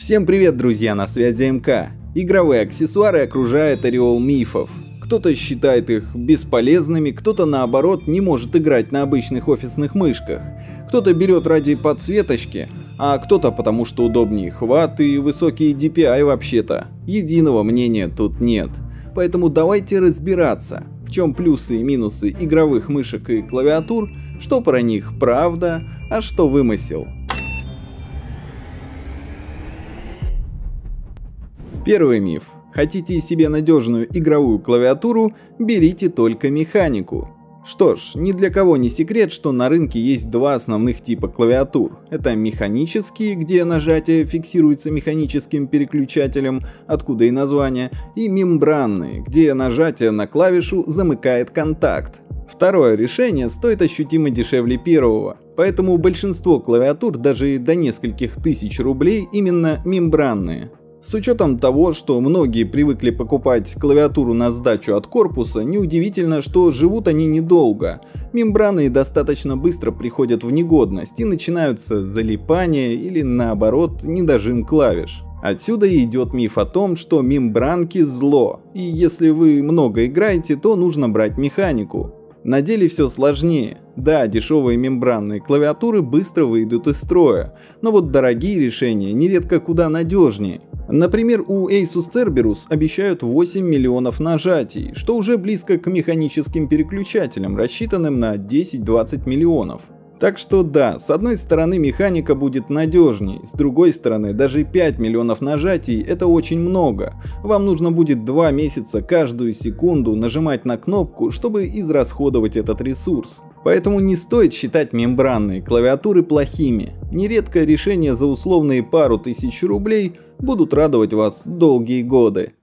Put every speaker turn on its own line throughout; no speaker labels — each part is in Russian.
Всем привет, друзья, на связи МК. Игровые аксессуары окружает ореол мифов. Кто-то считает их бесполезными, кто-то наоборот не может играть на обычных офисных мышках. Кто-то берет ради подсветочки, а кто-то потому что удобнее хват и высокий DPI вообще-то. Единого мнения тут нет. Поэтому давайте разбираться, в чем плюсы и минусы игровых мышек и клавиатур, что про них правда, а что вымысел. Первый миф. Хотите себе надежную игровую клавиатуру, берите только механику. Что ж, ни для кого не секрет, что на рынке есть два основных типа клавиатур. Это механические, где нажатие фиксируется механическим переключателем, откуда и название, и мембранные, где нажатие на клавишу замыкает контакт. Второе решение стоит ощутимо дешевле первого, поэтому большинство клавиатур даже до нескольких тысяч рублей именно мембранные. С учетом того, что многие привыкли покупать клавиатуру на сдачу от корпуса, неудивительно, что живут они недолго. Мембраны достаточно быстро приходят в негодность и начинаются залипания или наоборот недожим клавиш. Отсюда и идет миф о том, что мембранки зло, и если вы много играете, то нужно брать механику. На деле все сложнее. Да, дешевые мембранные клавиатуры быстро выйдут из строя, но вот дорогие решения нередко куда надежнее. Например, у Asus Cerberus обещают 8 миллионов нажатий, что уже близко к механическим переключателям, рассчитанным на 10-20 миллионов. Так что да, с одной стороны механика будет надежней, с другой стороны даже 5 миллионов нажатий это очень много. Вам нужно будет 2 месяца каждую секунду нажимать на кнопку, чтобы израсходовать этот ресурс. Поэтому не стоит считать мембранные клавиатуры плохими. Нередко решения за условные пару тысяч рублей будут радовать вас долгие годы.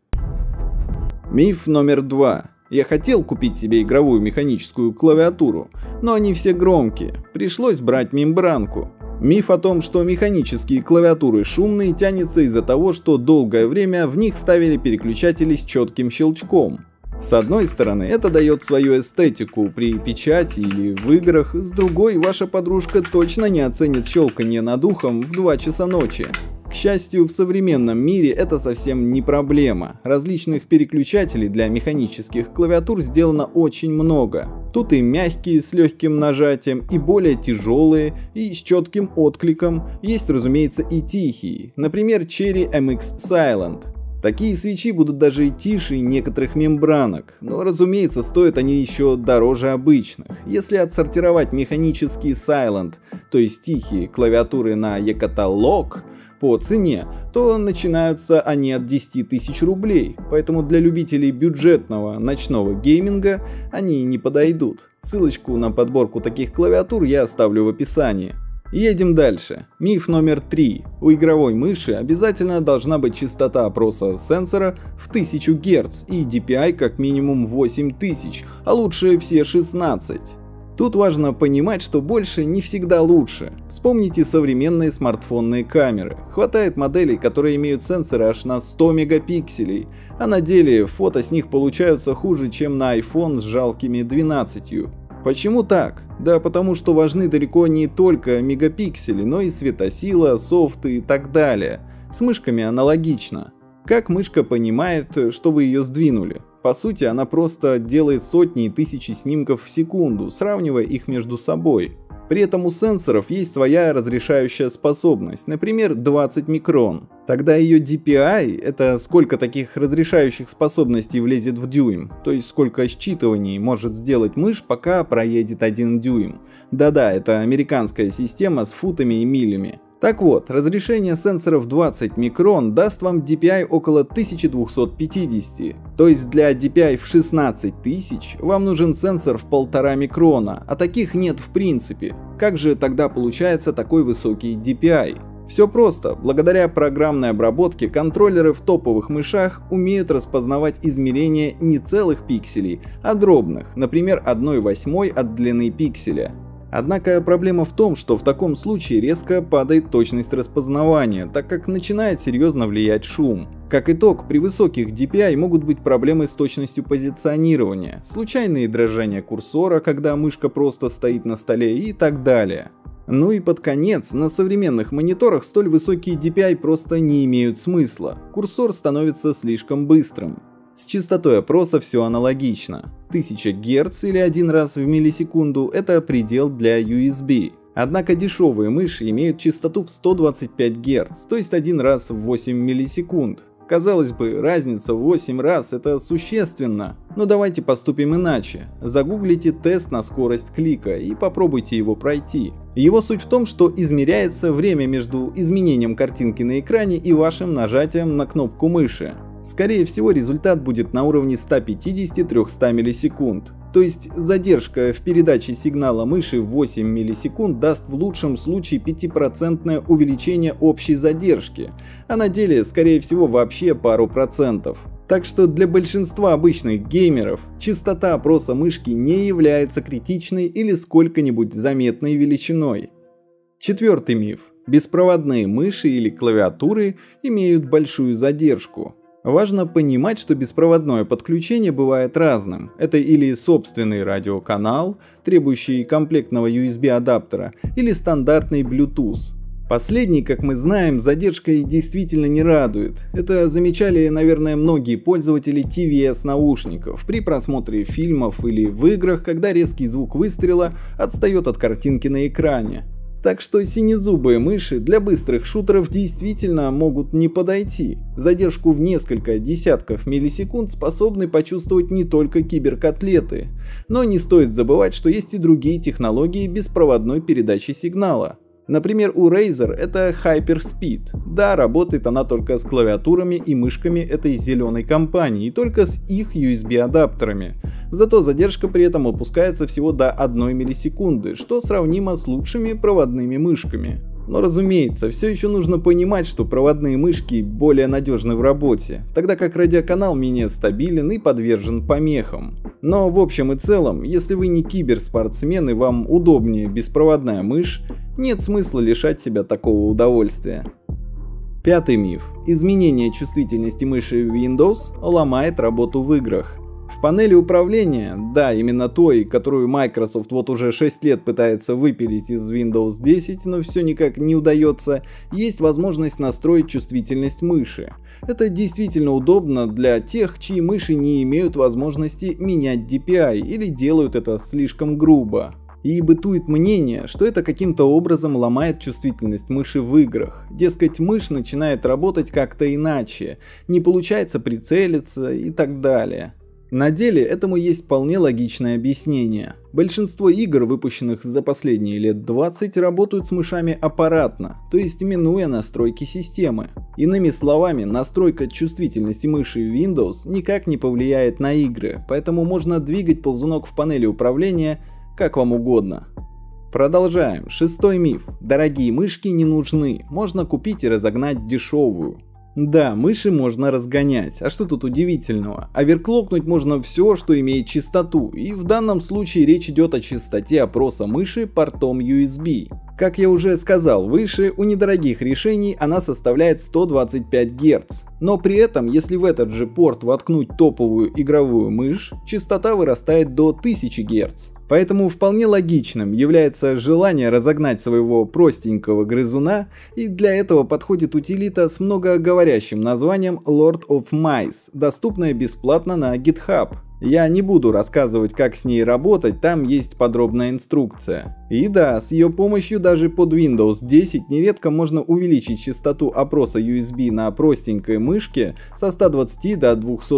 Миф номер 2. Я хотел купить себе игровую механическую клавиатуру, но они все громкие, пришлось брать мембранку. Миф о том, что механические клавиатуры шумные, тянется из-за того, что долгое время в них ставили переключатели с четким щелчком. С одной стороны, это дает свою эстетику при печати или в играх, с другой, ваша подружка точно не оценит щелканье над ухом в 2 часа ночи. К счастью, в современном мире это совсем не проблема. Различных переключателей для механических клавиатур сделано очень много. Тут и мягкие с легким нажатием, и более тяжелые, и с четким откликом. Есть, разумеется, и тихие, например, Cherry MX Silent. Такие свечи будут даже и тише некоторых мембранок, но, разумеется, стоят они еще дороже обычных. Если отсортировать механические Silent, то есть тихие клавиатуры на e-каталог по цене, то начинаются они от 10 тысяч рублей, поэтому для любителей бюджетного ночного гейминга они не подойдут. Ссылочку на подборку таких клавиатур я оставлю в описании. Едем дальше. Миф номер 3. У игровой мыши обязательно должна быть частота опроса сенсора в 1000 Гц и DPI как минимум 8000, а лучше все 16. Тут важно понимать, что больше не всегда лучше. Вспомните современные смартфонные камеры. Хватает моделей, которые имеют сенсоры аж на 100 мегапикселей, а на деле фото с них получаются хуже, чем на iPhone с жалкими 12. Почему так? Да потому что важны далеко не только мегапиксели, но и светосила, софты и так далее. С мышками аналогично. Как мышка понимает, что вы ее сдвинули? По сути, она просто делает сотни и тысячи снимков в секунду, сравнивая их между собой. При этом у сенсоров есть своя разрешающая способность, например, 20 микрон. Тогда ее DPI, это сколько таких разрешающих способностей влезет в дюйм, то есть сколько считываний может сделать мышь, пока проедет 1 дюйм. Да-да, это американская система с футами и милями. Так вот, разрешение сенсоров 20 микрон даст вам DPI около 1250, то есть для DPI в 16 тысяч вам нужен сенсор в 1,5 микрона, а таких нет в принципе. Как же тогда получается такой высокий DPI? Все просто. Благодаря программной обработке контроллеры в топовых мышах умеют распознавать измерения не целых пикселей, а дробных, например, 1/8 от длины пикселя. Однако проблема в том, что в таком случае резко падает точность распознавания, так как начинает серьезно влиять шум. Как итог, при высоких DPI могут быть проблемы с точностью позиционирования, случайные дрожания курсора, когда мышка просто стоит на столе и так далее. Ну и под конец, на современных мониторах столь высокие DPI просто не имеют смысла, курсор становится слишком быстрым. С частотой опроса все аналогично. 1000 Гц или 1 раз в миллисекунду – это предел для USB. Однако дешевые мыши имеют частоту в 125 Гц, то есть 1 раз в 8 миллисекунд. Казалось бы, разница в 8 раз – это существенно. Но давайте поступим иначе. Загуглите тест на скорость клика и попробуйте его пройти. Его суть в том, что измеряется время между изменением картинки на экране и вашим нажатием на кнопку мыши. Скорее всего, результат будет на уровне 150-300 миллисекунд. То есть задержка в передаче сигнала мыши в 8 миллисекунд даст в лучшем случае 5% увеличение общей задержки, а на деле, скорее всего, вообще пару процентов. Так что для большинства обычных геймеров частота опроса мышки не является критичной или сколько-нибудь заметной величиной. Четвертый миф. Беспроводные мыши или клавиатуры имеют большую задержку. Важно понимать, что беспроводное подключение бывает разным. Это или собственный радиоканал, требующий комплектного USB-адаптера, или стандартный Bluetooth. Последний, как мы знаем, задержкой действительно не радует. Это замечали, наверное, многие пользователи TVS наушников при просмотре фильмов или в играх, когда резкий звук выстрела отстает от картинки на экране. Так что синезубые мыши для быстрых шутеров действительно могут не подойти. Задержку в несколько десятков миллисекунд способны почувствовать не только киберкотлеты. Но не стоит забывать, что есть и другие технологии беспроводной передачи сигнала. Например, у Razer это HyperSpeed. Да, работает она только с клавиатурами и мышками этой зеленой компании и только с их USB-адаптерами. Зато задержка при этом опускается всего до 1 миллисекунды, что сравнимо с лучшими проводными мышками. Но разумеется, все еще нужно понимать, что проводные мышки более надежны в работе, тогда как радиоканал менее стабилен и подвержен помехам. Но в общем и целом, если вы не киберспортсмен и вам удобнее беспроводная мышь, нет смысла лишать себя такого удовольствия. Пятый миф. Изменение чувствительности мыши в Windows ломает работу в играх. В панели управления, да, именно той, которую Microsoft вот уже 6 лет пытается выпилить из Windows 10, но все никак не удается, есть возможность настроить чувствительность мыши. Это действительно удобно для тех, чьи мыши не имеют возможности менять DPI или делают это слишком грубо. И бытует мнение, что это каким-то образом ломает чувствительность мыши в играх. Дескать, мышь начинает работать как-то иначе, не получается прицелиться и так далее. На деле этому есть вполне логичное объяснение. Большинство игр, выпущенных за последние лет 20, работают с мышами аппаратно, то есть минуя настройки системы. Иными словами, настройка чувствительности мыши в Windows никак не повлияет на игры, поэтому можно двигать ползунок в панели управления как вам угодно. Продолжаем. 6-й миф. Дорогие мышки не нужны, можно купить и разогнать дешевую. Да, мыши можно разгонять, а что тут удивительного? Оверклокнуть можно все, что имеет частоту, и в данном случае речь идет о частоте опроса мыши портом USB. Как я уже сказал выше, у недорогих решений она составляет 125 Гц. Но при этом, если в этот же порт воткнуть топовую игровую мышь, частота вырастает до 1000 Гц. Поэтому вполне логичным является желание разогнать своего простенького грызуна, и для этого подходит утилита с многоговорящим названием Lord of Mice, доступная бесплатно на GitHub. Я не буду рассказывать, как с ней работать, там есть подробная инструкция. И да, с ее помощью даже под Windows 10 нередко можно увеличить частоту опроса USB на простенькой мышке со 120 до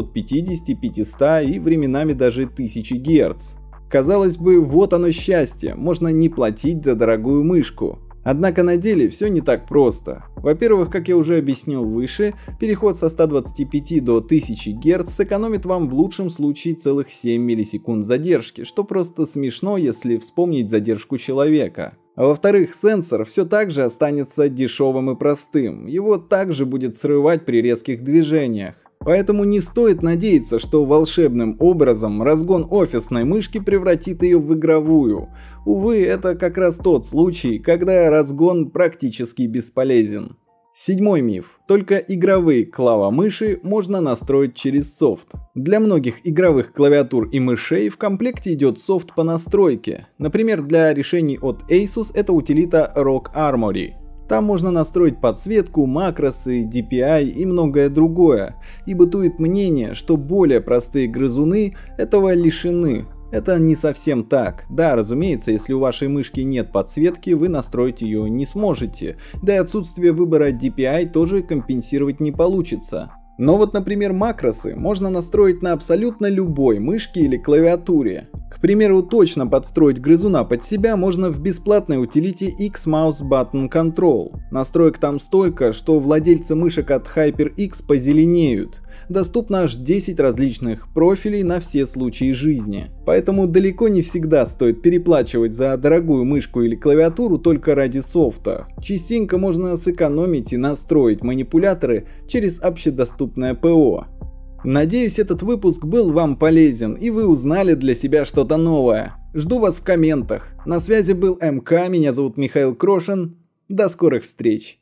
250-500 и временами даже 1000 Гц. Казалось бы, вот оно счастье, можно не платить за дорогую мышку. Однако на деле все не так просто. Во-первых, как я уже объяснил выше, переход со 125 до 1000 Гц сэкономит вам в лучшем случае целых 7 миллисекунд задержки, что просто смешно, если вспомнить задержку человека. А во-вторых, сенсор все так же останется дешевым и простым, его также будет срывать при резких движениях. Поэтому не стоит надеяться, что волшебным образом разгон офисной мышки превратит ее в игровую. Увы, это как раз тот случай, когда разгон практически бесполезен. Седьмой миф. Только игровые клавомыши можно настроить через софт. Для многих игровых клавиатур и мышей в комплекте идет софт по настройке. Например, для решений от Asus это утилита ROG Armory. Там можно настроить подсветку, макросы, DPI и многое другое. И бытует мнение, что более простые грызуны этого лишены. Это не совсем так. Да, разумеется, если у вашей мышки нет подсветки, вы настроить ее не сможете. Да и отсутствие выбора DPI тоже компенсировать не получится. Но вот, например, макросы можно настроить на абсолютно любой мышке или клавиатуре. К примеру, точно подстроить грызуна под себя можно в бесплатной утилите Xmouse Button Control. Настроек там столько, что владельцы мышек от HyperX позеленеют. Доступно аж 10 различных профилей на все случаи жизни. Поэтому далеко не всегда стоит переплачивать за дорогую мышку или клавиатуру только ради софта. Частенько можно сэкономить и настроить манипуляторы через общедоступное ПО. Надеюсь, этот выпуск был вам полезен и вы узнали для себя что-то новое. Жду вас в комментах. На связи был МК, меня зовут Михаил Крошин. До скорых встреч!